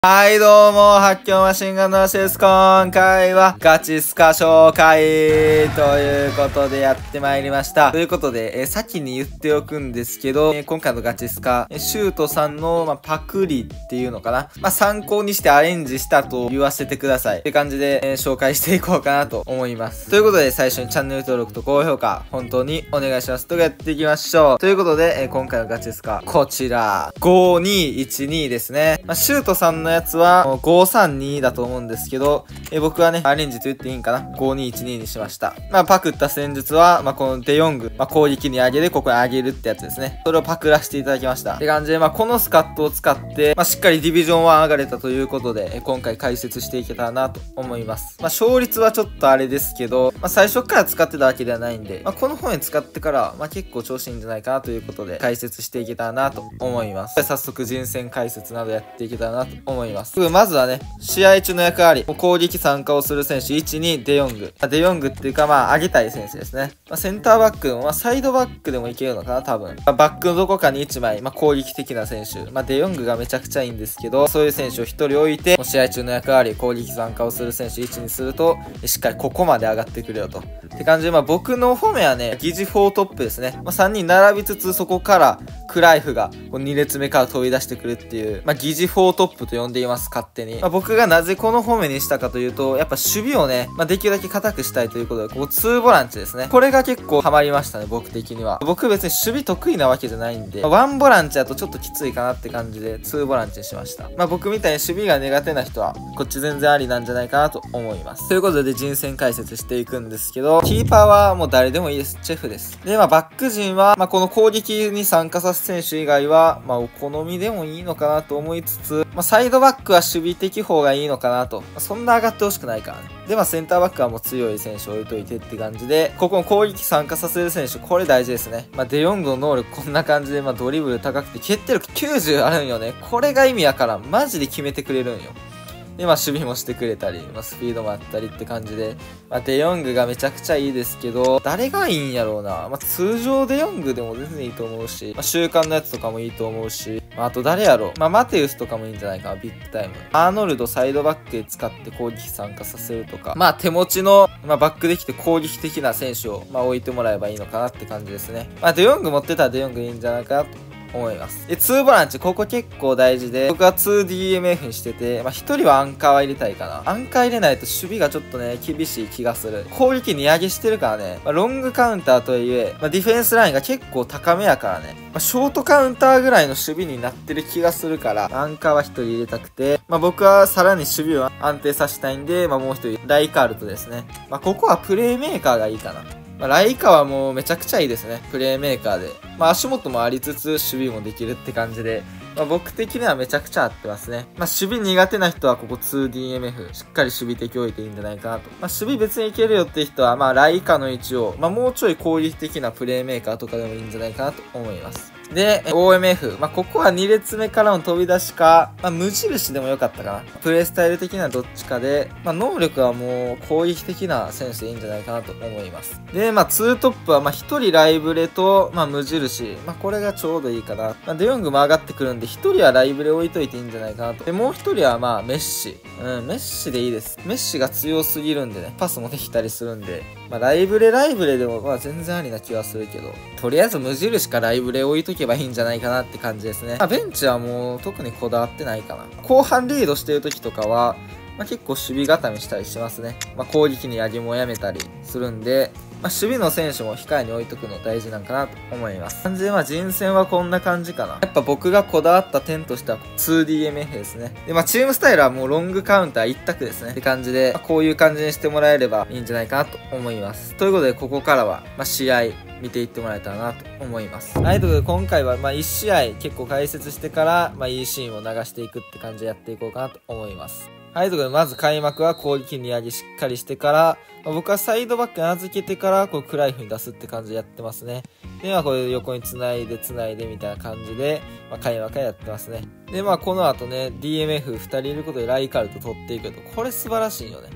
はいどうも、発狂マシンガンのシです。今回はガチスカ紹介ということでやってまいりました。ということで、先に言っておくんですけど、今回のガチスカ、シュートさんの、パクリっていうのかな。参考にしてアレンジしたと言わせてください。って感じで、紹介していこうかなと思います。ということで、最初にチャンネル登録と高評価、本当にお願いします。とやっていきましょう。ということで、今回のガチスカ、こちら、5212ですね。シュートさんのやつは532だと思うんですけど、僕はね、アレンジと言っていいんかな ?5212 にしました。パクった戦術は、このデヨング、攻撃に上げでここに上げるってやつですね。それをパクらせていただきました。って感じで、このスカットを使って、しっかりディビジョン1上がれたということで、今回解説していけたらなと思います。勝率はちょっとあれですけど、最初から使ってたわけではないんで、この本に使ってから、結構調子いいんじゃないかなということで、解説していけたらなと思います。早速人選解説などやっていけたらなと思います。まずはね、試合中の役割、攻撃参加をする選手、1、2、デヨング。デヨングっていうか、上げたい選手ですね。センターバックでも、サイドバックでもいけるのかな、多分。バックのどこかに1枚、攻撃的な選手。デヨングがめちゃくちゃいいんですけど、そういう選手を1人置いて、試合中の役割、攻撃参加をする選手1にすると、しっかりここまで上がってくるよと。って感じで、僕のフォメはね、疑似4トップですね。3人並びつつ、そこから、クライフが2列目から飛び出してくるっていう、疑似4トップと呼んでいます、勝手に。僕がなぜこのフォメにしたかというと、やっぱ守備をね、できるだけ硬くしたいということで、ここ2ボランチですね。これが結構ハマりましたね、僕的には。僕別に守備得意なわけじゃないんで、1ボランチだとちょっときついかなって感じで、2ボランチにしました。僕みたいに守備が苦手な人は、こっち全然ありなんじゃないかなと思います。ということで、人選解説していくんですけど、キーパーはもう誰でもいいです。チェフです。で、バック陣は、この攻撃に参加させ選手以外は、お好みでもいいのかなと思いつつ、サイドバックは守備的方がいいのかなと。そんな上がってほしくないからね。で、センターバックはもう強い選手置いといてって感じで、ここの攻撃参加させる選手、これ大事ですね。デヨングの能力こんな感じで、ドリブル高くて、決定力90あるんよね。これが意味やから、マジで決めてくれるんよ。で、守備もしてくれたり、スピードもあったりって感じで、デヨングがめちゃくちゃいいですけど、誰がいいんやろうな。通常デヨングでも全然いいと思うし、週間のやつとかもいいと思うし、あと誰やろう。マテウスとかもいいんじゃないかな、ビッグタイム。アーノルドサイドバックで使って攻撃参加させるとか、手持ちの、バックできて攻撃的な選手を、置いてもらえばいいのかなって感じですね。デヨング持ってたらデヨングいいんじゃないかなと思います。で、2ボランチ、ここ結構大事で、僕は 2DMF にしてて、1人はアンカーは入れたいかな。アンカー入れないと守備がちょっとね、厳しい気がする。攻撃2上げしてるからね、ロングカウンターとはいえ、ディフェンスラインが結構高めやからね、ショートカウンターぐらいの守備になってる気がするから、アンカーは1人入れたくて、僕はさらに守備を安定させたいんで、もう1人、ライカールトですね。ここはプレイメーカーがいいかな。ライカはもうめちゃくちゃいいですね。プレイメーカーで。足元もありつつ、守備もできるって感じで、僕的にはめちゃくちゃ合ってますね。守備苦手な人はここ 2DMF、しっかり守備的置いていいんじゃないかなと。守備別にいけるよって人は、ライカの位置を、もうちょい攻撃的なプレイメーカーとかでもいいんじゃないかなと思います。で、OMF。ここは2列目からの飛び出しか、無印でもよかったかな。プレイスタイル的などっちかで、能力はもう攻撃的な選手でいいんじゃないかなと思います。で、2トップは、1人ライブレと、無印。これがちょうどいいかな。デヨングも上がってくるんで、1人はライブレ置いといていいんじゃないかなと。で、もう1人はメッシ。メッシでいいです。メッシが強すぎるんでね、パスもできたりするんで、ライブレでも、全然ありな気はするけど、とりあえず無印かライブレ置いとけばいいんじゃないかなって感じですね。ベンチはもう特にこだわってないかな。後半リードしてる時とかは、結構守備固めしたりしますね。攻撃にヤギもやめたりするんで、守備の選手も控えに置いとくの大事なんかなと思います。感じで人選はこんな感じかな。やっぱ僕がこだわった点としては 2DMF ですね。で、チームスタイルはもうロングカウンター一択ですね。って感じで、こういう感じにしてもらえればいいんじゃないかなと思います。ということで、ここからは、試合、見ていってもらえたらなと思います。はい、ということで今回は1試合結構解説してから、いいシーンを流していくって感じでやっていこうかなと思います。はい、ということでまず開幕は攻撃に上げしっかりしてから、僕はサイドバック名付けてから、クライフに出すって感じでやってますね。で、これ横に繋いでみたいな感じで、開幕はやってますね。で、この後ね、DMF2 人いることでライカルト取っていくと、これ素晴らしいよね。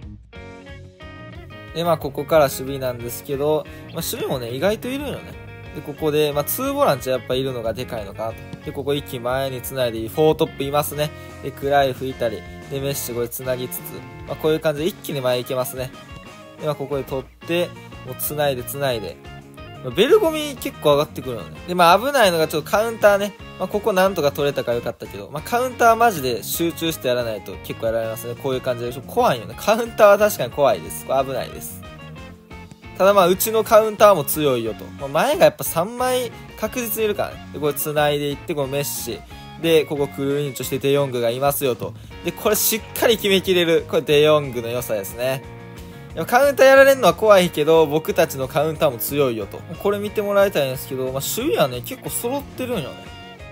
で、ここから守備なんですけど、守備もね、意外といるよね。 で、ここで、2ボランチやっぱいるのがでかいのかなと。で、ここ一気に前に繋いで4トップいますね。で、クライフいたり、で、メッシこれ繋ぎつつ、こういう感じで一気に前行けますね。で、ここで取って、もう繋いで、ベルゴミ結構上がってくるのね。で、危ないのがちょっとカウンターね。ここなんとか取れたからよかったけど、カウンターマジで集中してやらないと結構やられますね。こういう感じで。怖いよね。カウンターは確かに怖いです。これ危ないです。ただうちのカウンターも強いよと。前がやっぱ3枚確実にいるからね。で、これ繋いでいって、このメッシ。で、ここクルーリンチとしてデヨングがいますよと。で、これしっかり決めきれる。これデヨングの良さですね。カウンターやられるのは怖いけど、僕たちのカウンターも強いよと。これ見てもらいたいんですけど、守備はね、結構揃ってるんよね。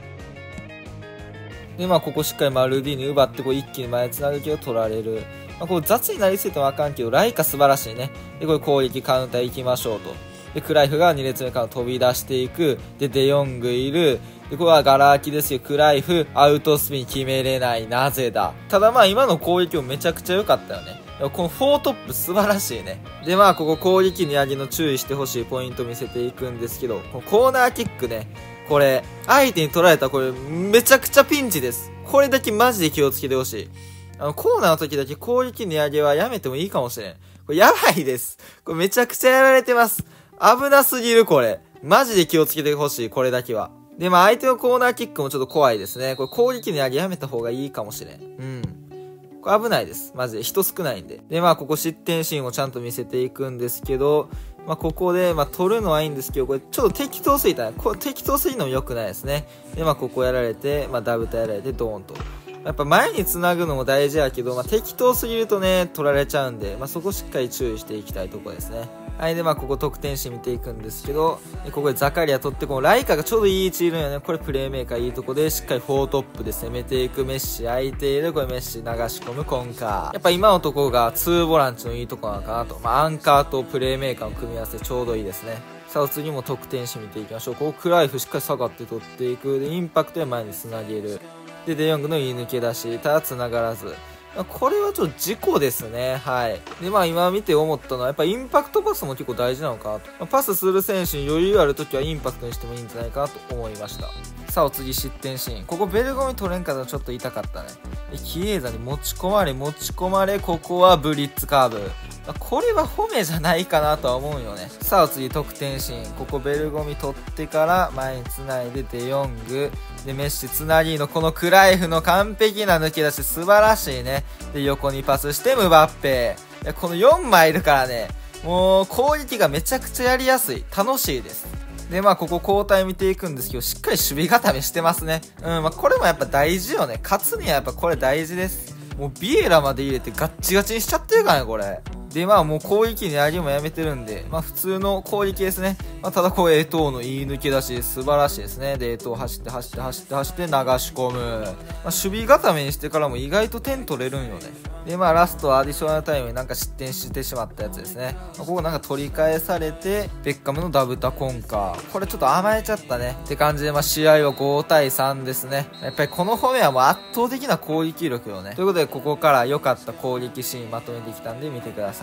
で、ここしっかりマルディーニ奪って、こう一気に前繋ぐけど取られる。こう雑になりすぎてもあかんけど、ライカ素晴らしいね。で、これ攻撃カウンター行きましょうと。で、クライフが2列目から飛び出していく。で、デヨングいる。で、これはガラ空きですよ。クライフ、アウトスピン決めれない。なぜだ。ただ今の攻撃もめちゃくちゃ良かったよね。この4トップ素晴らしいね。で、ここ攻撃に上げの注意してほしいポイント見せていくんですけど、このコーナーキックね。これ、相手に取られたらこれ、めちゃくちゃピンチです。これだけマジで気をつけてほしい。コーナーの時だけ攻撃に上げはやめてもいいかもしれん。これやばいです。これめちゃくちゃやられてます。危なすぎるこれ。マジで気をつけてほしい、これだけは。で、相手のコーナーキックもちょっと怖いですね。これ攻撃に上げやめた方がいいかもしれん。これ危ないです。マジで。人少ないんで。で、ここ失点シーンをちゃんと見せていくんですけど、ここで、取るのはいいんですけど、これちょっと適当すぎたね。これ適当すぎるのも良くないですね。で、ここやられて、ダブタやられて、ドーンと。やっぱ前に繋ぐのも大事やけど、適当すぎるとね、取られちゃうんで、そこしっかり注意していきたいところですね。はい。で、ここ得点シーン見ていくんですけど、ここでザカリア取って、このライカがちょうどいい位置いるんよね。これプレイメーカーいいとこで、しっかり4トップで攻めていくメッシ空いている。これメッシ流し込むコンカー。やっぱ今のところが2ボランチのいいとこなのかなと。アンカーとプレイメーカーの組み合わせちょうどいいですね。さあ、次も得点シーン見ていきましょう。ここクライフしっかり下がって取っていく。で、インパクトで前に繋げる。で、デヨングの言い抜け出し。ただ繋がらず。これはちょっと事故ですね。はい。で、今見て思ったのは、やっぱインパクトパスも結構大事なのかなと。パスする選手に余裕あるときはインパクトにしてもいいんじゃないかなと思いました。さあ、お次失点シーン。ここベルゴミ取れんかったらちょっと痛かったね。で、キエーザに持ち込まれ、ここはブリッツカーブ。これは褒めじゃないかなとは思うよね。さあ、次得点シーン。ここベルゴミ取ってから前に繋いでデヨング。で、メッシ繋ぎのこのクライフの完璧な抜け出し素晴らしいね。で、横にパスしてムバッペ。いや、この4枚いるからね、もう攻撃がめちゃくちゃやりやすい。楽しいです。で、ここ交代見ていくんですけど、しっかり守備固めしてますね。これもやっぱ大事よね。勝つにはやっぱこれ大事です。もうビエラまで入れてガッチガチにしちゃってるからね、これ。で、もう攻撃に上げもやめてるんで、普通の攻撃ですね。ただこう、エトーの言い抜け出し、素晴らしいですね。で、エトー走って、流し込む。守備固めにしてからも意外と点取れるんよね。で、ラストアディショナルタイムに失点してしまったやつですね。ここ取り返されて、ベッカムのダブタコンカー。これちょっと甘えちゃったね。って感じで、試合は5対3ですね。やっぱりこの褒めはもう圧倒的な攻撃力よね。ということで、ここから良かった攻撃シーンまとめてきたんで見てください。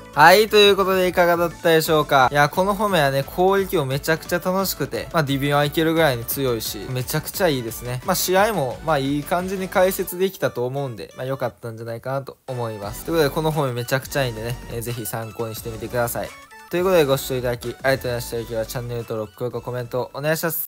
はい、ということでいかがだったでしょうか。いや、この褒めはね、攻撃もめちゃくちゃ楽しくて、ディビオンはいけるぐらいに強いし、めちゃくちゃいいですね。試合も、いい感じに解説できたと思うんで、良かったんじゃないかなと思います。ということで、この褒めめちゃくちゃいいんでね、ぜひ参考にしてみてください。ということで、ご視聴いただきありがとうございました。よければチャンネル登録、高評価、コメントお願いします。